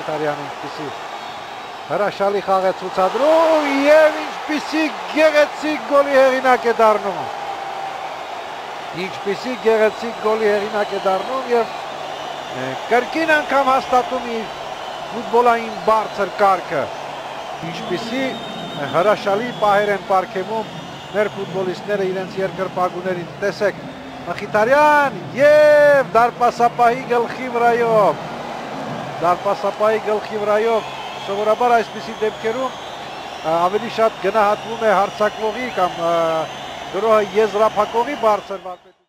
Մխիթարյանը ինչպիսի հրաշալի խաղ է ցուցադրում եւ ինչպիսի գեղեցիկ գոլի հեղինակ է դառնում։ Ինչպիսի գեղեցիկ գոլի հեղինակ է դառնում եւ կրկին անգամ հաստատում իր ֆուտբոլային բարձր կարգը։ Ինչպիսի հրաշալի պահեր են պարգևում մեր ֆուտբոլիստները իրենց երկրպագուներին։ Տեսեք, Մխիթարյան եւ դարպասապահի գլխի վրայով։ Դարպասապահի գլխի վրայով սովորաբար այսպիսի դեպքերում ավելի շատ գնահատվում է հարձակվողի կամ գրոհը եզրափակողի բարձր վարպետությունը։